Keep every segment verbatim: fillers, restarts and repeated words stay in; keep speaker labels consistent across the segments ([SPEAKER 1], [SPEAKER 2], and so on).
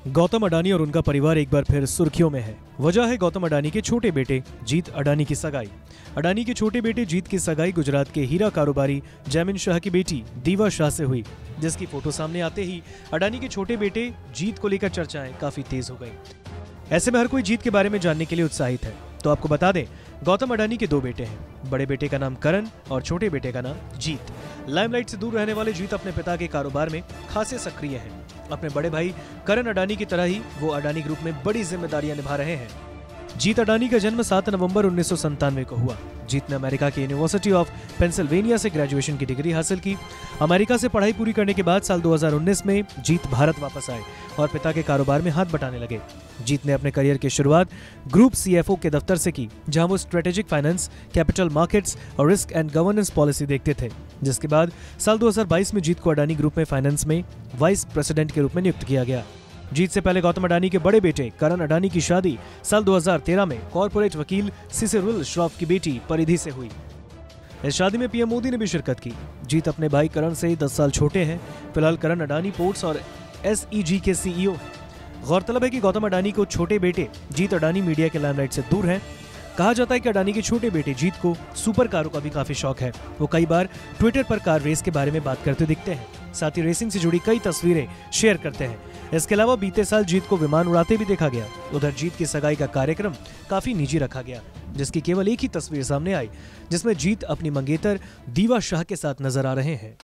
[SPEAKER 1] गौतम अडानी और उनका परिवार एक बार फिर सुर्खियों में है। वजह है गौतम अडानी के छोटे बेटे जीत अडानी की सगाई। अडानी के छोटे बेटे जीत की सगाई गुजरात के हीरा कारोबारी जैमिन शाह की बेटी दीवा शाह से हुई, जिसकी फोटो सामने आते ही अडानी के छोटे बेटे जीत को लेकर चर्चाएं काफी तेज हो गई। ऐसे में हर कोई जीत के बारे में जानने के लिए उत्साहित है। तो आपको बता दें, गौतम अडानी के दो बेटे हैं। बड़े बेटे का नाम करण और छोटे बेटे का नाम जीत। लाइमलाइट से दूर रहने वाले जीत अपने पिता के कारोबार में खासे सक्रिय हैं। अपने बड़े भाई करण अडानी की तरह ही वो अडानी ग्रुप में बड़ी जिम्मेदारियां निभा रहे हैं। जीत अडानी का जन्म सात नवंबर उन्नीस सौ संतानवे को हुआ। जीत ने अमेरिका की यूनिवर्सिटी ऑफ पेंसिल्वेनिया से ग्रेजुएशन की डिग्री हासिल की। अमेरिका से पढ़ाई पूरी करने के बाद साल दो हज़ार उन्नीस में जीत भारत वापस आए और पिता के कारोबार में हाथ बटाने लगे। जीत ने अपने करियर की शुरुआत ग्रुप सीएफओ के दफ्तर से की, जहां वो स्ट्रेटेजिक फाइनेंस, कैपिटल मार्केट्स और रिस्क एंड गवर्नेंस पॉलिसी देखते थे। जिसके बाद साल दो हज़ार बाईस में जीत को अडानी ग्रुप में फाइनेंस में वाइस प्रेसिडेंट के रूप में नियुक्त किया गया। जीत से पहले गौतम अडानी के बड़े बेटे करण अडानी की शादी साल दो हज़ार तेरह में कॉर्पोरेट वकील सिसिल श्रॉफ की बेटी परिधि से हुई। इस शादी में पीएम मोदी ने भी शिरकत की। जीत अपने भाई करण से दस साल छोटे हैं। फिलहाल करण अडानी पोर्ट्स और एसईजी के सीईओ हैं। गौरतलब है कि गौतम अडानी को छोटे बेटे जीत अडानी मीडिया के लाइमलाइट से दूर हैं। कहा जाता है कि अडानी के छोटे बेटे जीत को सुपर कारों का भी काफी शौक है। वो कई बार ट्विटर पर कार रेस के बारे में बात करते दिखते हैं। साथ ही रेसिंग से जुड़ी कई तस्वीरें शेयर करते हैं। इसके अलावा बीते साल जीत को विमान उड़ाते भी देखा गया। उधर जीत की सगाई का कार्यक्रम काफी निजी रखा गया, जिसकी केवल एक ही तस्वीर सामने आई, जिसमें जीत अपनी मंगेतर दीवा शाह के साथ नजर आ रहे हैं।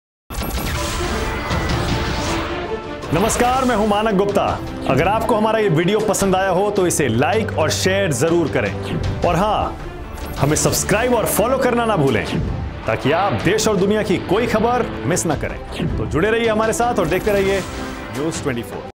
[SPEAKER 2] नमस्कार, मैं हूं मानक गुप्ता। अगर आपको हमारा ये वीडियो पसंद आया हो तो इसे लाइक और शेयर जरूर करें, और हाँ, हमें सब्सक्राइब और फॉलो करना ना भूलें, ताकि आप देश और दुनिया की कोई खबर मिस ना करें। तो जुड़े रहिए हमारे साथ और देखते रहिए न्यूज़ चौबीस।